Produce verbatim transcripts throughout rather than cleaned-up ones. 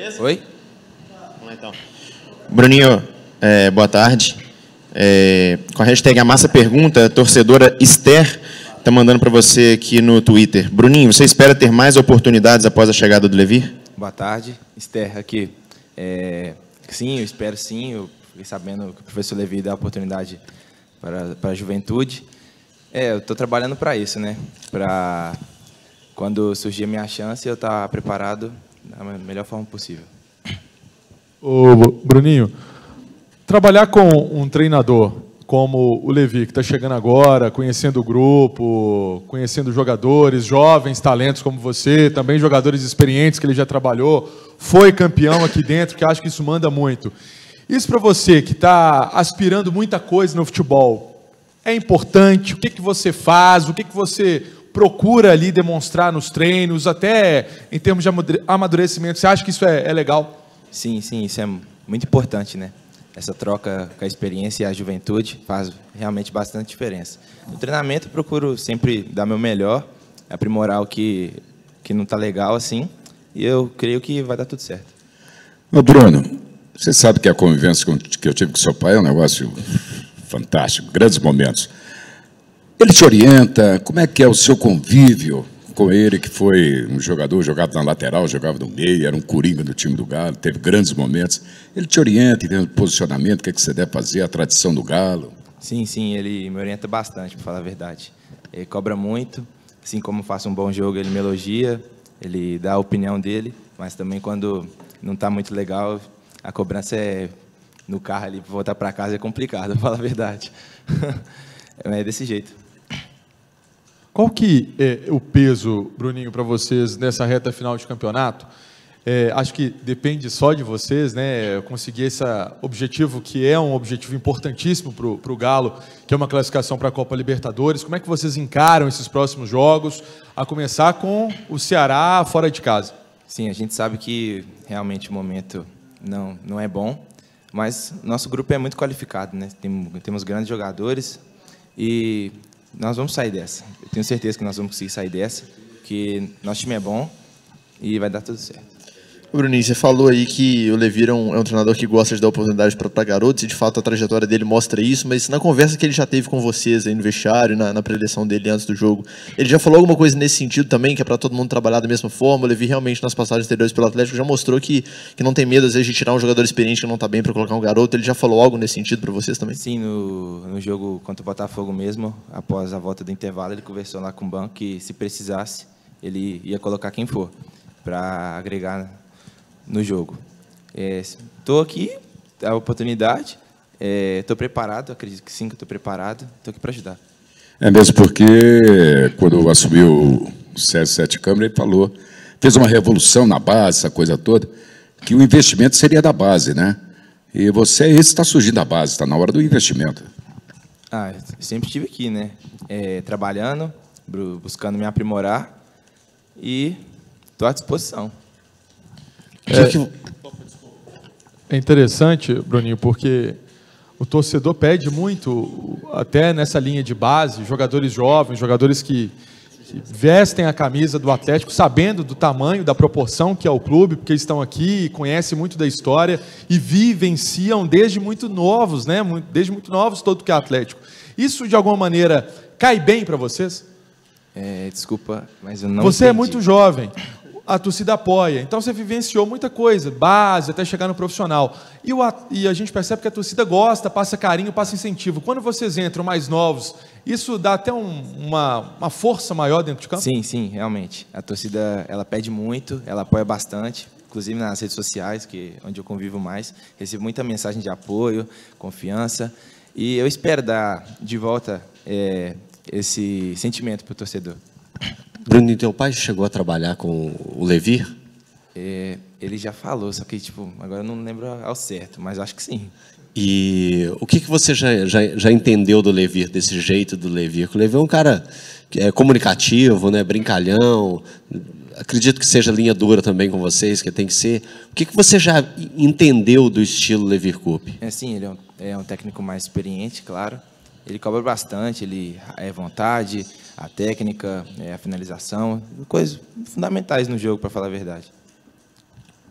Beleza? Oi? Vamos lá, então. Bruninho, é, boa tarde. É, com a hashtag A Massa Pergunta, a torcedora Esther está mandando para você aqui no Twitter. Bruninho, você espera ter mais oportunidades após a chegada do Levir? Boa tarde, Esther aqui. É, sim, eu espero sim. Eu fiquei sabendo que o professor Levir dá oportunidade para, para a juventude. É, eu estou trabalhando para isso, né? Para quando surgir a minha chance, eu estar preparado da melhor forma possível. Ô, Bruninho, trabalhar com um treinador como o Levir, que está chegando agora, conhecendo o grupo, conhecendo jogadores, jovens, talentos como você, também jogadores experientes que ele já trabalhou, foi campeão aqui dentro, que acho que isso manda muito. Isso para você, que está aspirando muita coisa no futebol, é importante? O que, que você faz? O que, que você procura ali demonstrar nos treinos, até em termos de amadurecimento? Você acha que isso é, é legal? Sim, sim, isso é muito importante, né? Essa troca com a experiência e a juventude faz realmente bastante diferença. No treinamento, eu procuro sempre dar meu melhor, aprimorar o que, que não está legal, assim, e eu creio que vai dar tudo certo. Ô Bruno, você sabe que a convivência que eu tive com seu pai é um negócio fantástico, grandes momentos. Ele te orienta, como é que é o seu convívio com ele, que foi um jogador, jogava na lateral, jogava no meio, era um coringa do time do Galo, teve grandes momentos. Ele te orienta em termos de posicionamento, o que, é que você deve fazer, a tradição do Galo? Sim, sim, ele me orienta bastante, para falar a verdade. Ele cobra muito, assim como eu faço um bom jogo, ele me elogia, ele dá a opinião dele, mas também quando não está muito legal, a cobrança é no carro ali, para voltar para casa é complicado, para falar a verdade. É desse jeito. Qual que é o peso, Bruninho, para vocês nessa reta final de campeonato? É, acho que depende só de vocês, né? Conseguir esse objetivo, que é um objetivo importantíssimo para o Galo, que é uma classificação para a Copa Libertadores. Como é que vocês encaram esses próximos jogos, a começar com o Ceará fora de casa? Sim, a gente sabe que realmente o momento não, não é bom, mas nosso grupo é muito qualificado, né? Tem, temos grandes jogadores e nós vamos sair dessa. Eu tenho certeza que nós vamos conseguir sair dessa, que nosso time é bom e vai dar tudo certo. Bruninho, você falou aí que o Levir é um, é um treinador que gosta de dar oportunidade para garotos, e de fato a trajetória dele mostra isso, mas na conversa que ele já teve com vocês aí no vestiário, na, na preleção dele antes do jogo, ele já falou alguma coisa nesse sentido também, que é para todo mundo trabalhar da mesma forma? O Levir realmente nas passagens anteriores pelo Atlético já mostrou que, que não tem medo às vezes de tirar um jogador experiente que não está bem para colocar um garoto. Ele já falou algo nesse sentido para vocês também? Sim, no, no jogo contra o Botafogo mesmo, após a volta do intervalo, ele conversou lá com o banco que se precisasse, ele ia colocar quem for, para agregar no jogo. Estou é, aqui, a oportunidade, estou é, preparado, acredito que sim, que estou preparado, estou aqui para ajudar. É mesmo porque, quando assumiu o Sérgio Sete Câmara, ele falou, fez uma revolução na base, essa coisa toda, que o investimento seria da base, né? E você, esse está surgindo da base, está na hora do investimento. Ah, eu sempre estive aqui, né? É, trabalhando, buscando me aprimorar e estou à disposição. É, é interessante, Bruninho, porque o torcedor pede muito, até nessa linha de base, jogadores jovens, jogadores que, que vestem a camisa do Atlético, sabendo do tamanho, da proporção que é o clube, porque eles estão aqui, conhecem muito da história e vivenciam desde muito novos, né? Desde muito novos todo que é Atlético. Isso, de alguma maneira, cai bem para vocês? É, desculpa, mas eu não Você entendi. É muito jovem. A torcida apoia. Então, você vivenciou muita coisa, base, até chegar no profissional. E, o, e a gente percebe que a torcida gosta, passa carinho, passa incentivo. Quando vocês entram mais novos, isso dá até um, uma, uma força maior dentro de campo? Sim, sim, realmente. A torcida, ela pede muito, ela apoia bastante, inclusive nas redes sociais, que onde eu convivo mais. Recebo muita mensagem de apoio, confiança. E eu espero dar de volta é, esse sentimento para o torcedor. Bruno, teu pai chegou a trabalhar com o Levir? É, ele já falou, só que tipo, agora eu não lembro ao certo, mas acho que sim. E o que, que você já, já, já entendeu do Levir, desse jeito do Levir? O Levir é um cara que é comunicativo, né, brincalhão, acredito que seja linha dura também com vocês, que tem que ser. O que, que você já entendeu do estilo Levir Coupe? É, sim, ele é um, é um técnico mais experiente, claro. Ele cobra bastante, ele é vontade, a técnica, a finalização, coisas fundamentais no jogo, para falar a verdade.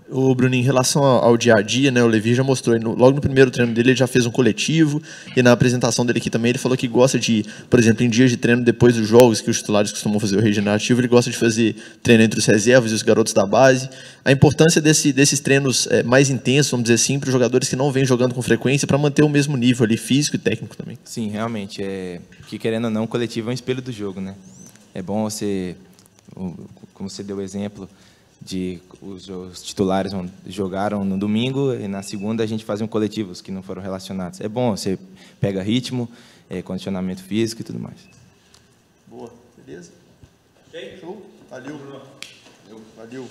O Bruninho, em relação ao dia a dia, né, o Levi já mostrou, logo no primeiro treino dele, ele já fez um coletivo, e na apresentação dele aqui também, ele falou que gosta de, por exemplo, em dias de treino depois dos jogos, que os titulares costumam fazer o regenerativo, ele gosta de fazer treino entre os reservas e os garotos da base. A importância desse, desses treinos é, mais intensos, vamos dizer assim, para os jogadores que não vêm jogando com frequência, para manter o mesmo nível ali, físico e técnico também. Sim, realmente, é que querendo ou não, o coletivo é um espelho do jogo, né? É bom você, como você deu o exemplo, de os, os titulares jogaram no domingo e na segunda a gente faz um coletivo, os que não foram relacionados. É bom, você pega ritmo, é, condicionamento físico e tudo mais. Boa, beleza? Show? Valeu. Valeu.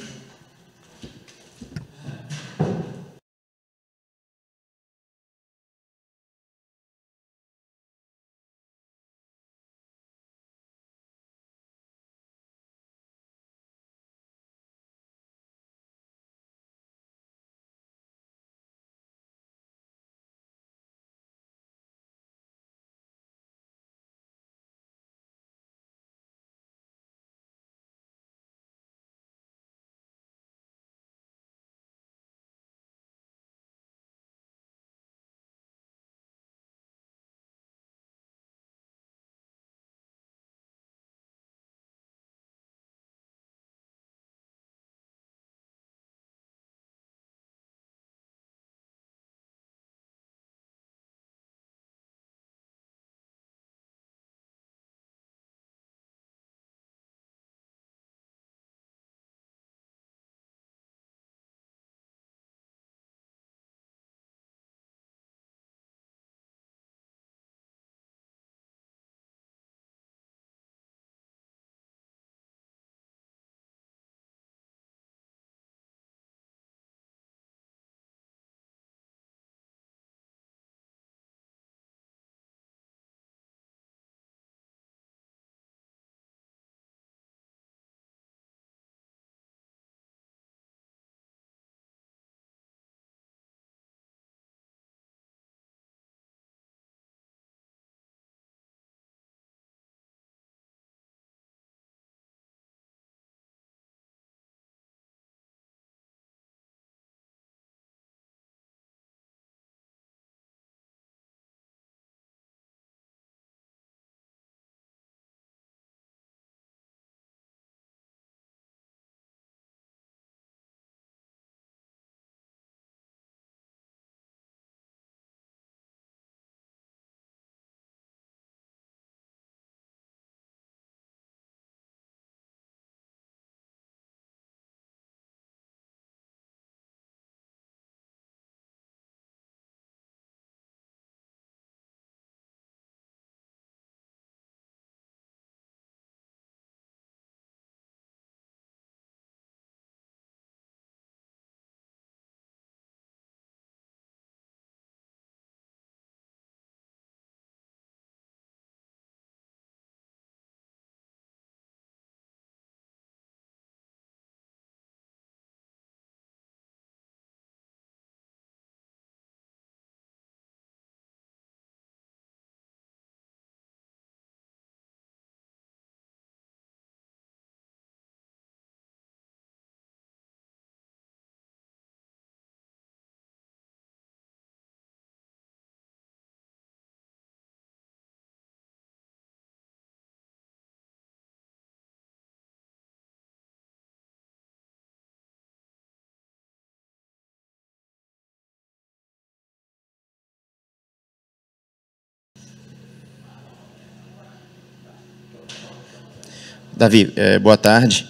Davi, é, boa tarde.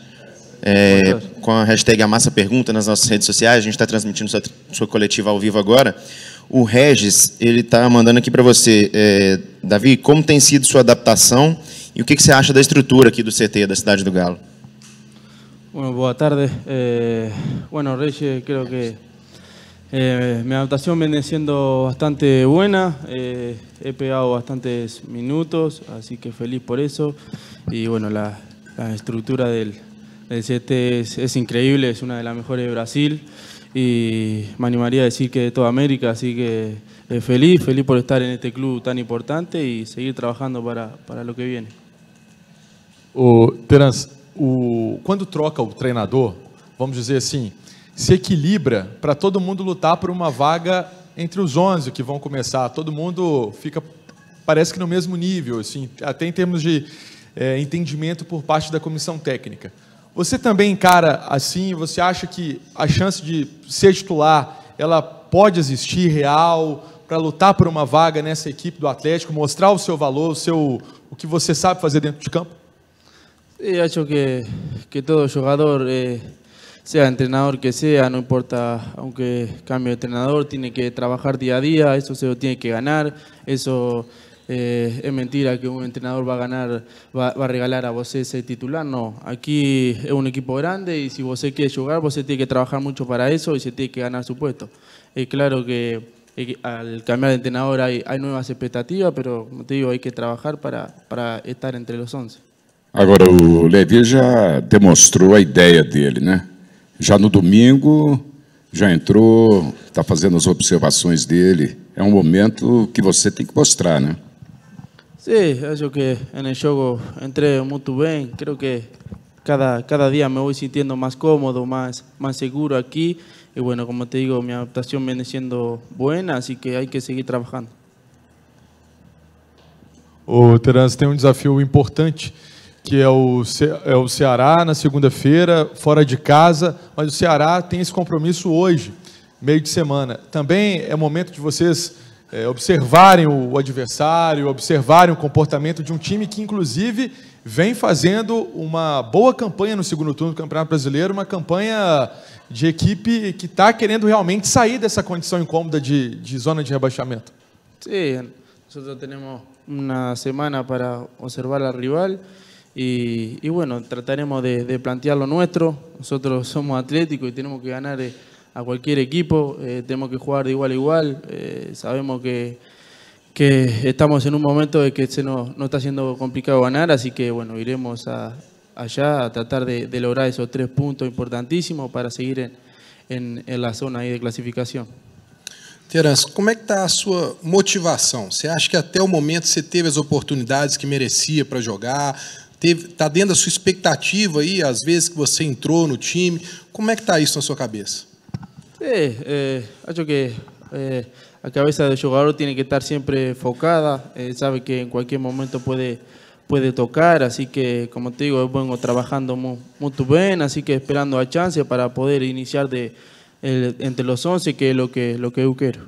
É, boa tarde. Com a hashtag Amassa Pergunta nas nossas redes sociais, a gente está transmitindo sua, sua coletiva ao vivo agora. O Regis, ele está mandando aqui para você. É, Davi, como tem sido sua adaptação e o que, que você acha da estrutura aqui do C T, da Cidade do Galo? Bueno, boa tarde. Eh, bueno, Regis, creo que eh, mi adaptación viene siendo bastante buena. Eh, he pegado bastantes minutos, así que feliz por eso. Y bueno, la, la estructura del, del C T es, es increíble, es una de las mejores de Brasil y me animaría a decir que de toda América, así que eh, feliz, feliz por estar en este club tan importante y seguir trabajando para, para lo que viene. O Terence, o, quando troca o treinador, vamos dizer assim, se equilibra para todo mundo lutar por uma vaga entre os onze que vão começar. Todo mundo fica, parece que no mesmo nível, assim, até em termos de é, entendimento por parte da comissão técnica. Você também encara assim? Você acha que a chance de ser titular ela pode existir real para lutar por uma vaga nessa equipe do Atlético, mostrar o seu valor, o, seu, o que você sabe fazer dentro de campo? Sí, acho que, que todo jugador, eh, sea entrenador que sea, no importa, aunque cambie de entrenador, tiene que trabajar día a día, eso se lo tiene que ganar, eso eh, es mentira que un entrenador va a ganar, va, va a regalar a vos ese titular, no. Aquí es un equipo grande y si vos quiere jugar, vos tiene que trabajar mucho para eso y se tiene que ganar su puesto. Es claro que al cambiar de entrenador hay, hay nuevas expectativas, pero como te digo, hay que trabajar para, para estar entre los once. Agora, o Levi já demonstrou a ideia dele, né? Já no domingo, já entrou, está fazendo as observações dele. É um momento que você tem que mostrar, né? Sí, acho que en el juego entré muy bien. Creo que cada, cada día me voy sintiendo más cómodo, más, más seguro aquí. Y bueno, como te digo, mi adaptación viene siendo buena, así que hay que seguir trabajando. O Terans tem um desafio importante, que é o, Ce é o Ceará na segunda-feira, fora de casa, mas o Ceará tem esse compromisso hoje, meio de semana. Também é momento de vocês é, observarem o adversário, observarem o comportamento de um time que, inclusive, vem fazendo uma boa campanha no segundo turno do Campeonato Brasileiro, uma campanha de equipe que está querendo realmente sair dessa condição incômoda de, de zona de rebaixamento. Sí, nosotros tenemos una semana para observar al rival y, y bueno, trataremos de, de plantear lo nuestro. Nosotros somos atléticos y tenemos que ganar a cualquier equipo, eh, tenemos que jugar de igual a igual. Eh, sabemos que, que estamos en un momento de que se nos, nos está haciendo complicado ganar, así que bueno, iremos a allá a tratar de, de lograr esos tres puntos importantísimos para seguir en, en, en la zona aí de classificação. Terans, como é que está a sua motivação? Você acha que até o momento você teve as oportunidades que merecia para jogar? Está dentro da sua expectativa aí, às vezes que você entrou no time? Como é que está isso na sua cabeça? Sí, eh, acho que eh, a cabeça do jogador tiene que estar sempre focada, eh, sabe que en cualquier momento puede puede tocar, así que, como te digo, vengo trabajando muy, muy bien, así que esperando a chance para poder iniciar de, el, entre los once, que es lo que, lo que eu quero.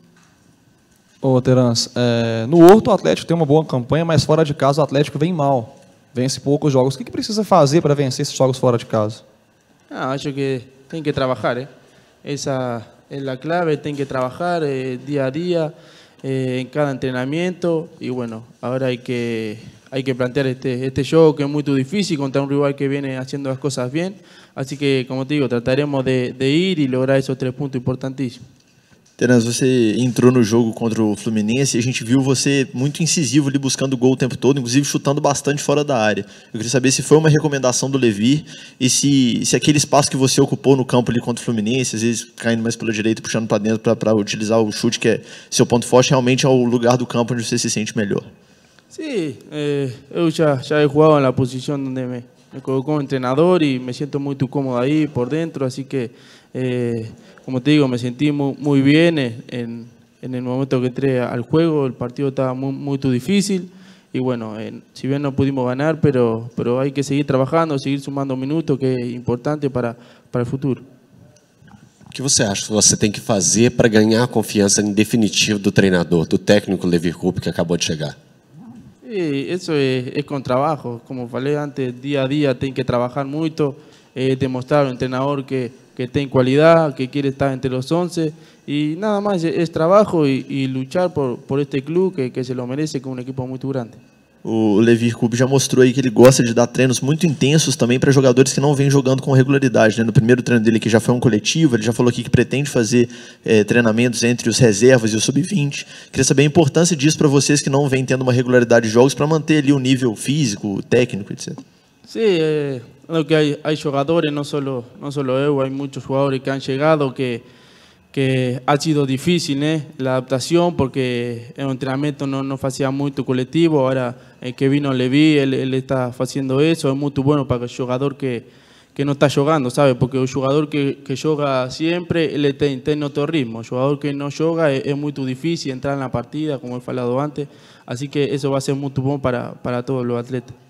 Ô, Terans, é, no Horto o Atlético tem uma boa campanha, mas fora de casa o Atlético vem mal, vence poucos jogos. O que, que precisa fazer para vencer esses jogos fora de casa? Ah, acho que tem que trabajar, eh. Esa es la clave, tem que trabajar eh, día a día, eh, en cada entrenamiento, y bueno, ahora hay que... Hay que plantear este, este juego que es muy difícil contra un rival que viene haciendo las cosas bien. Así que, como te digo, trataremos de, de ir y lograr esos tres puntos importantísimos. Terans, você entrou no jogo contra o Fluminense e a gente viu você muito incisivo ali buscando gol o tempo todo, inclusive chutando bastante fora da área. Eu queria saber se foi uma recomendação do Levi e se, se aquele espaço que você ocupou no campo ali contra o Fluminense, às vezes caindo mais pela direita, puxando para dentro para utilizar o chute, que é seu ponto forte, realmente é o lugar do campo onde você se sente melhor. Sí, eh, yo ya, ya he jugado en la posición donde me, me colocó un entrenador y me siento muy cómodo ahí por dentro, así que, eh, como te digo, me sentí muy, muy bien en, en el momento que entré al juego. El partido estaba muy, muy difícil y bueno, eh, si bien no pudimos ganar, pero, pero hay que seguir trabajando, seguir sumando minutos, que es importante para, para el futuro. O que você acha que você tem que fazer para ganhar a confiança em definitivo do treinador, do técnico Levi Coupe, que acabou de chegar? Sí, eso es, es con trabajo, como falei antes, día a día tem que trabajar mucho, eh, demostrar al entrenador que, que tiene cualidad, que quiere estar entre los once y nada más, es, es trabajo y, y luchar por, por este club que, que se lo merece, con un equipo muy grande. O Levi Coupe já mostrou aí que ele gosta de dar treinos muito intensos também para jogadores que não vêm jogando com regularidade, né? No primeiro treino dele, que já foi um coletivo, ele já falou aqui que pretende fazer é, treinamentos entre os reservas e o sub vinte. Queria saber a importância disso para vocês que não vêm tendo uma regularidade de jogos, para manter ali o nível físico, técnico, etcétera. Sí, eh, creo que hay, hay jugadores, no solo, no solo eu, hay muchos jugadores que han llegado que que ha sido difícil, ¿eh? La adaptación, porque el entrenamiento no, no hacía mucho colectivo. Ahora el que vino Levi, él, él está haciendo eso, es muy bueno para el jugador que, que no está jugando, ¿sabe? Porque el jugador que, que juega siempre, él tem, tem otro ritmo. El jugador que no juega es, es muy difícil entrar en la partida, como he falado antes. Así que eso va a ser muy bueno para, para todos los atletas.